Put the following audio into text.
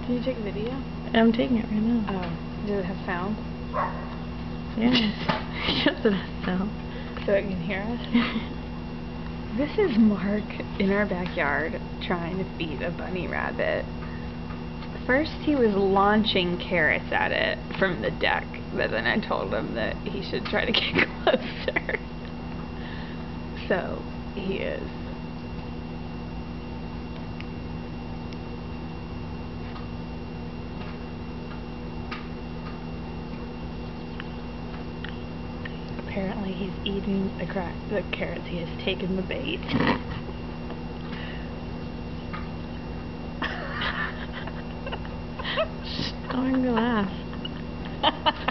Can you take a video? I'm taking it right now. Oh. Does it have sound? Yeah. Yes, it has sound. So it can hear us? This is Mark in our backyard trying to feed a bunny rabbit. First he was launching carrots at it from the deck, but then I told him that he should try to get closer. So he is. Apparently he's eating the carrots. He has taken the bait. Don't make me laugh.